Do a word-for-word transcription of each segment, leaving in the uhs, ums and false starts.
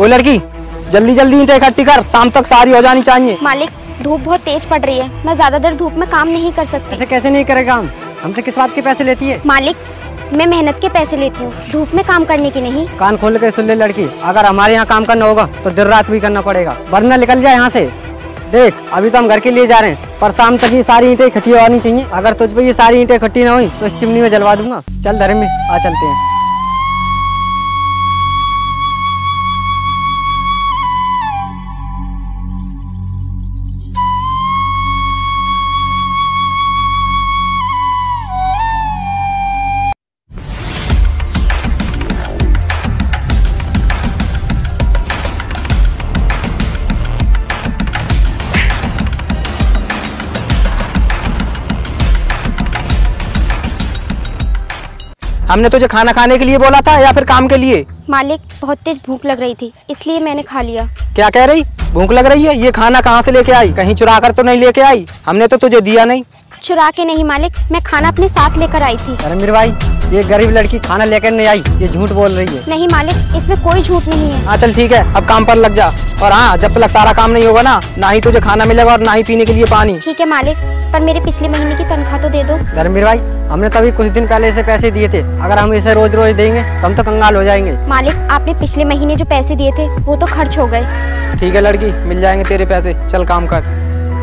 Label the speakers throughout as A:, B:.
A: ओ लड़की, जल्दी जल्दी ईंटें इकट्ठी कर, शाम तक सारी हो जानी चाहिए।
B: मालिक, धूप बहुत तेज पड़ रही है, मैं ज्यादा देर धूप में काम नहीं कर सकती।
A: ऐसे कैसे नहीं करेगा काम? हमसे किस बात के पैसे लेती है?
B: मालिक, मैं मेहनत के पैसे लेती हूँ, धूप में काम करने की नहीं।
A: कान खोल के सुन ले लड़की, अगर हमारे यहाँ काम करना होगा तो दिन रात भी करना पड़ेगा, वरना निकल जाए यहाँ से। देख, अभी तो हम घर के लिए जा रहे हैं, पर शाम तक ये सारी ईंटें इकट्ठी होनी चाहिए। अगर तुझ पे ये सारी ईंटें इकट्ठी ना हुई तो इस चिमनी में जलवा दूंगा। चल धर्म में आ चलते हैं। हमने तुझे खाना खाने के लिए बोला था या फिर काम के लिए?
B: मालिक, बहुत तेज भूख लग रही थी, इसलिए मैंने खा लिया।
A: क्या कह रही? भूख लग रही है? ये खाना कहाँ से लेके आई? कहीं चुरा कर तो नहीं लेके आई? हमने तो तुझे दिया नहीं।
B: चुरा के नहीं मालिक, मैं खाना अपने साथ लेकर आई थी।
A: अरे मेरे भाई, ये गरीब लड़की खाना लेकर नहीं आई, ये झूठ बोल रही है।
B: नहीं मालिक, इसमें कोई झूठ नहीं है।
A: हाँ चल ठीक है, अब काम पर लग जा। और हाँ, जब तक सारा काम नहीं होगा ना, ना ही तुझे खाना मिलेगा और ना ही पीने के लिए पानी।
B: ठीक है मालिक, पर मेरे पिछले महीने की तनख्वाह तो दे दो।
A: धर्मवीर भाई, हमने तभी कुछ दिन पहले इसे पैसे दिए थे, अगर हम इसे रोज रोज देंगे तो हम तो कंगाल हो जाएंगे।
B: मालिक, आपने पिछले महीने जो पैसे दिए थे वो तो खर्च हो गए।
A: ठीक है लड़की, मिल जाएंगे तेरे पैसे, चल काम कर।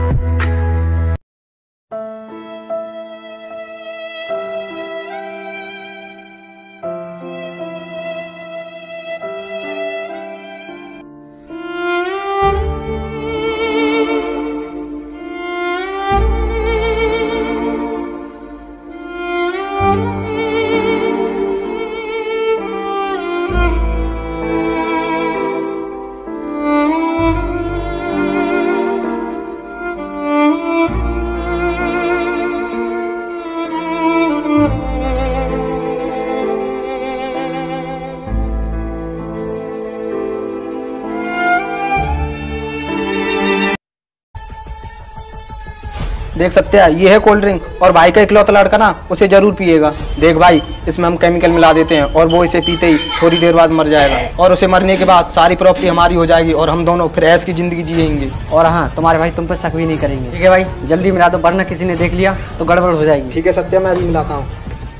A: देख सकते हैं, ये है कोल्ड ड्रिंक और भाई का इकलौता लड़का ना उसे जरूर पिएगा। देख भाई, इसमें हम केमिकल मिला देते हैं और वो इसे पीते ही थोड़ी देर बाद मर जाएगा, और उसे मरने के बाद सारी प्रॉपर्टी हमारी हो जाएगी और हम दोनों फिर ऐश की जिंदगी जिएंगे। और हाँ, तुम्हारे भाई तुम पर शक भी नहीं करेंगे। ठीक है भाई, जल्दी मिला दो, वरना किसी ने देख लिया तो गड़बड़ हो जाएगी। ठीक है सत्या, मैं अभी मिलाता हूँ।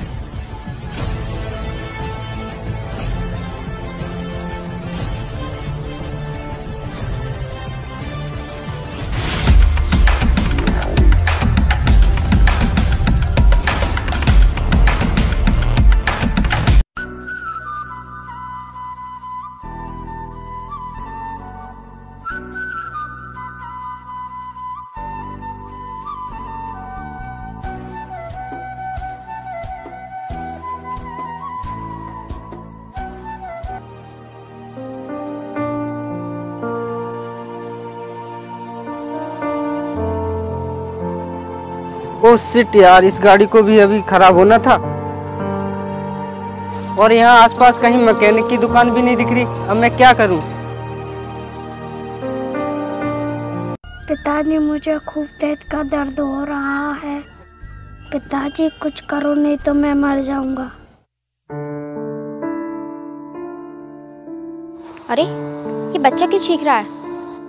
A: ओ शिट यार, इस गाड़ी को भी अभी खराब होना था। और यहाँ आसपास कहीं मैकेनिक की दुकान भी नहीं दिख रही। अब मैं क्या करूँ?
C: पिताजी, मुझे खूब तेज का दर्द हो रहा है। पिताजी कुछ करो, नहीं तो मैं मर जाऊंगा।
B: अरे, ये बच्चा क्यों चीख रहा है?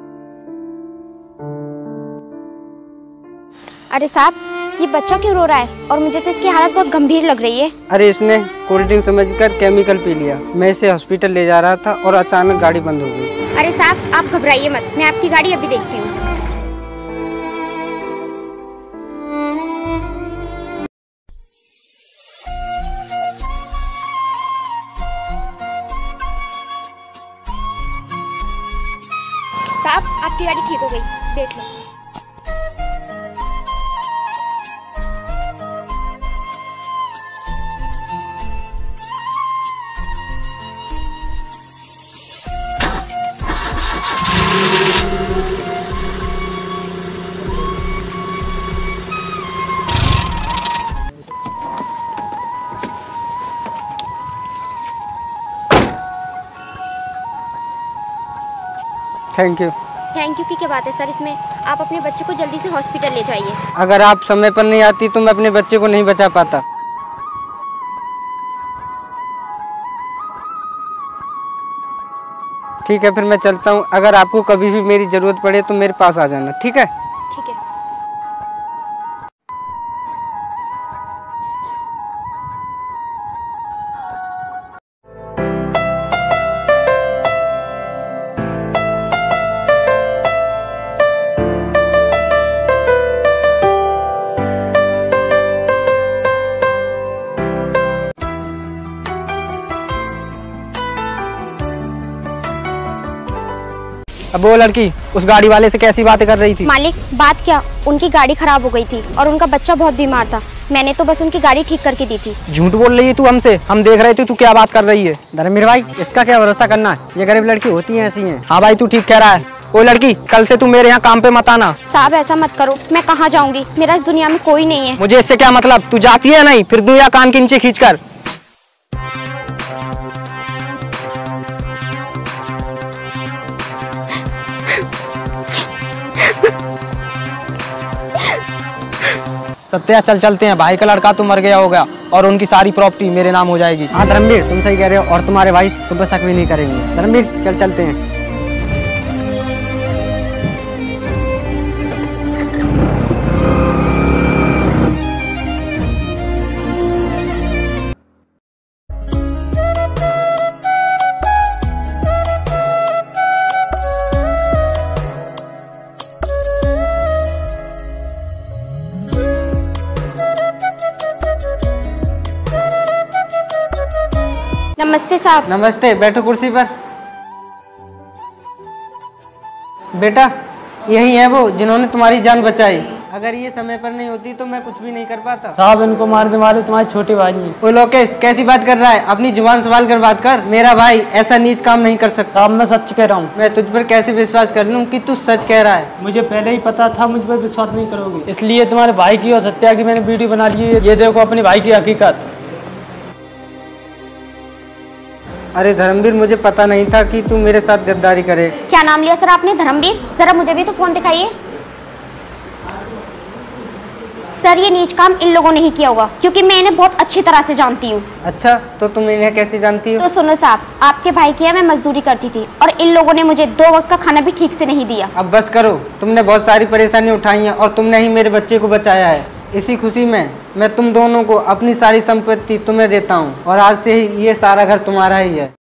B: अरे साहब, ये बच्चा क्यों रो रहा है? और मुझे तो इसकी हालत बहुत गंभीर लग रही है।
A: अरे इसने कोल्ड ड्रिंक समझकर केमिकल पी लिया। मैं इसे हॉस्पिटल ले जा रहा था और अचानक गाड़ी बंद हो गई।
B: अरे साहब, आप घबराइए मत, मैं आपकी गाड़ी अभी देखती हूँ। साहब, आपकी गाड़ी ठीक हो गई, देख लो।
A: Thank you.
B: थैंक यू की क्या बात है सर, इसमें आप अपने बच्चे को जल्दी से हॉस्पिटल ले जाइए।
A: अगर आप समय पर नहीं आती तो मैं अपने बच्चे को नहीं बचा पाता।
D: ठीक है, फिर मैं चलता हूँ। अगर आपको कभी भी मेरी ज़रूरत पड़े तो मेरे पास आ जाना, ठीक है?
B: ठीक है।
A: अब वो लड़की उस गाड़ी वाले से कैसी बातें कर रही थी?
B: मालिक, बात क्या, उनकी गाड़ी खराब हो गई थी और उनका बच्चा बहुत बीमार था। मैंने तो बस उनकी गाड़ी ठीक करके दी थी।
A: झूठ बोल रही है तू हमसे, हम देख रहे थे तू क्या बात कर रही है।
D: धर्मवीर भाई, इसका क्या भरोसा करना, ये गरीब लड़की होती है, ऐसी हैं।
A: हाँ भाई, तू ठीक कह रहा है। वो लड़की, कल से तू मेरे यहाँ काम पे मत आना।
B: साहब ऐसा मत करो, मैं कहाँ जाऊंगी, मेरा इस दुनिया में कोई नहीं है।
A: मुझे इससे क्या मतलब, तू जाती है नहीं, फिर दूं या कान के नीचे खींच कर। सत्या, चल चलते हैं। भाई का लड़का तो मर गया होगा और उनकी सारी प्रॉपर्टी मेरे नाम हो जाएगी।
D: हाँ धर्मवीर, तुम सही कह रहे हो, और तुम्हारे भाई तुम पर शक भी नहीं करेंगे। धर्मवीर, चल चलते हैं।
B: नमस्ते साहब।
D: नमस्ते, बैठो कुर्सी पर। बेटा, यही है वो जिन्होंने तुम्हारी जान बचाई। अगर ये समय पर नहीं होती तो मैं कुछ भी नहीं कर पाता।
E: साहब, इनको मारने वाले तुम्हारे छोटे भाई हैं।
D: ओ लोकेश, कैसी बात कर रहा है? अपनी जुबान संभाल कर बात कर। मेरा भाई ऐसा नीच काम नहीं कर सकता।
E: साहब, मैं सच कह रहा हूँ।
D: मैं तुझ पर कैसे विश्वास कर लूं कि तू सच कह रहा है?
E: मुझे पहले ही पता था मुझ पर विश्वास नहीं करोगे, इसलिए तुम्हारे भाई की और सत्या की मैंने वीडियो बना दी है। ये देखो अपने भाई की हकीकत।
D: अरे धर्मवीर, मुझे पता नहीं था कि तू मेरे साथ गद्दारी करे।
B: क्या नाम लिया सर आपने? धर्मवीर? जरा मुझे भी तो फोन दिखाइए। सर, ये नीच काम इन लोगों ने ही किया होगा, क्योंकि मैं इन्हें बहुत अच्छी तरह से जानती हूँ।
D: अच्छा, तो तुम इन्हें कैसे जानती हो?
B: तो सुनो साहब, आपके भाई की मैं मजदूरी करती थी और इन लोगों ने मुझे दो वक्त का खाना भी ठीक से नहीं दिया।
D: अब बस करो, तुमने बहुत सारी परेशानी उठाई हैं और तुमने ही मेरे बच्चे को बचाया है। इसी खुशी में मैं तुम दोनों को अपनी सारी संपत्ति तुम्हें देता हूँ और आज से ही ये सारा घर तुम्हारा ही है।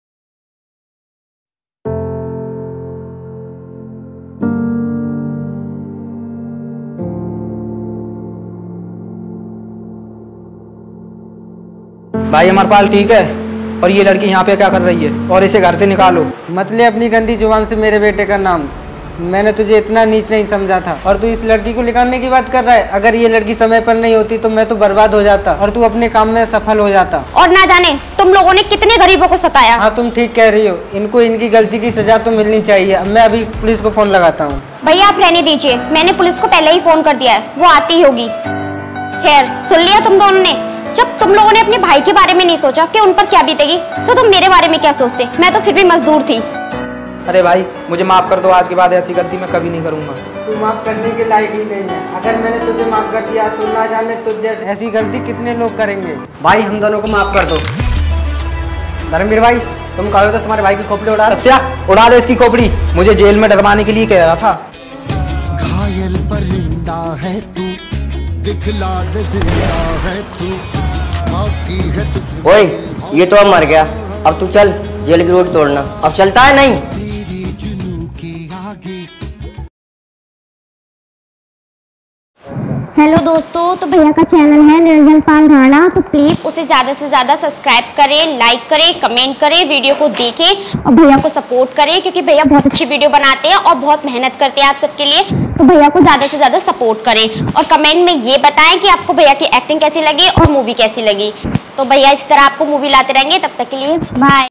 A: भाई, हमारे पाल ठीक है, और ये लड़की यहाँ पे क्या कर रही है? और इसे घर से निकालो।
D: मत ले अपनी गंदी जुबान से मेरे बेटे का नाम। मैंने तुझे इतना नीच नहीं समझा था और तू इस लड़की को निकालने की बात कर रहा है। अगर ये लड़की समय पर नहीं होती तो मैं तो बर्बाद हो जाता और तू अपने काम में सफल हो जाता।
B: और ना जाने तुम लोगों ने कितने गरीबों को सताया।
D: हाँ, तुम ठीक कह रही हो, इनको इनकी गलती की सजा तो मिलनी चाहिए। मैं अभी पुलिस को फोन लगाता हूँ।
B: भैया आप रहने दीजिए, मैंने पुलिस को पहले ही फोन कर दिया है, वो आती होगी। खैर, सुन लिया तुम दोनों ने? जब तुम लोगों ने अपने भाई के बारे में नहीं सोचा कि उन पर क्या बीतेगी, तो तुम मेरे बारे में क्या सोचते? मैं तो फिर भी मजदूर थी।
A: अरे भाई, मुझे माफ कर दो, आज के बाद ऐसी गलती मैं कभी नहीं करूंगा।
D: तू माफ करने के लायक ही नहीं है। अगर मैंने तुझे माफ कर दिया तो ना जाने तुझ जैसे ऐसी गलती कितने लोग करेंगे।
A: भाई, हम दोनों को माफ कर दो।
D: धर्मवीर भाई, तुम कहो तो तुम्हारे भाई की खोपड़ी उड़ा।
A: सत्या, उड़ा दे इसकी खोपड़ी। मुझे जेल में डलवाने के लिए कह रहा था।
F: घायल परिंदा है तू, दिखला दे जिंदा है तू, बाकी है तुझ।
G: ओए, ये तो अब मर गया, अब तू चल जेल की रोटी तोड़ना। अब चलता है नहीं?
B: हेलो दोस्तों, तो भैया का चैनल है निरंजन पाल राणा, तो प्लीज़ उसे ज़्यादा से ज़्यादा सब्सक्राइब करें, लाइक करें, कमेंट करें, वीडियो को देखें और भैया को सपोर्ट करें, क्योंकि भैया बहुत अच्छी वीडियो बनाते हैं और बहुत मेहनत करते हैं आप सबके लिए। तो भैया को ज़्यादा से ज़्यादा सपोर्ट करें और कमेंट में ये बताएं कि आपको भैया की एक्टिंग कैसी लगी और मूवी कैसी लगी। तो भैया इस तरह आपको मूवी लाते रहेंगे, तब तक के लिए बाय।